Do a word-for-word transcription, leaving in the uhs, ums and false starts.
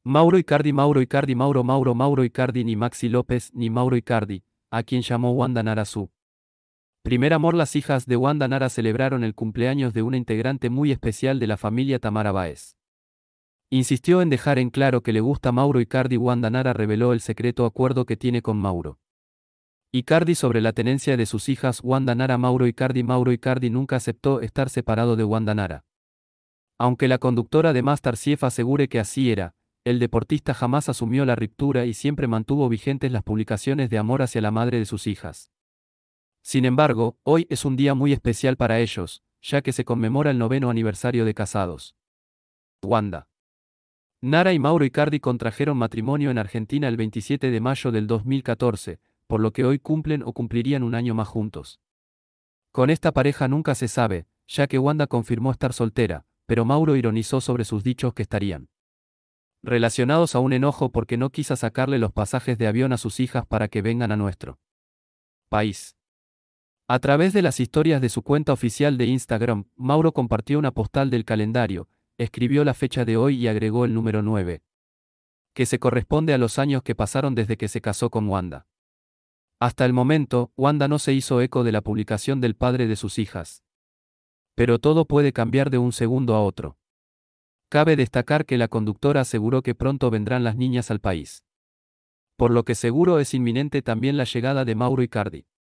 Mauro Icardi, Mauro Icardi, Mauro, Mauro, Mauro Icardi, ni Maxi López, ni Mauro Icardi, a quien llamó Wanda Nara su primer amor. Las hijas de Wanda Nara celebraron el cumpleaños de una integrante muy especial de la familia, Tamara Báez. Insistió en dejar en claro que le gusta Mauro Icardi. Wanda Nara reveló el secreto acuerdo que tiene con Mauro Icardi sobre la tenencia de sus hijas. Wanda Nara, Mauro Icardi. Mauro Icardi nunca aceptó estar separado de Wanda Nara. Aunque la conductora de MasterChef asegure que así era, el deportista jamás asumió la ruptura y siempre mantuvo vigentes las publicaciones de amor hacia la madre de sus hijas. Sin embargo, hoy es un día muy especial para ellos, ya que se conmemora el noveno aniversario de casados. Wanda Nara y Mauro Icardi contrajeron matrimonio en Argentina el veintisiete de mayo del dos mil catorce, por lo que hoy cumplen o cumplirían un año más juntos. Con esta pareja nunca se sabe, ya que Wanda confirmó estar soltera, pero Mauro ironizó sobre sus dichos que estarían relacionados a un enojo porque no quisa sacarle los pasajes de avión a sus hijas para que vengan a nuestro país. A través de las historias de su cuenta oficial de Instagram, Mauro compartió una postal del calendario, escribió la fecha de hoy y agregó el número nueve, que se corresponde a los años que pasaron desde que se casó con Wanda. Hasta el momento, Wanda no se hizo eco de la publicación del padre de sus hijas. Pero todo puede cambiar de un segundo a otro. Cabe destacar que la conductora aseguró que pronto vendrán las niñas al país. Por lo que seguro es inminente también la llegada de Mauro Icardi.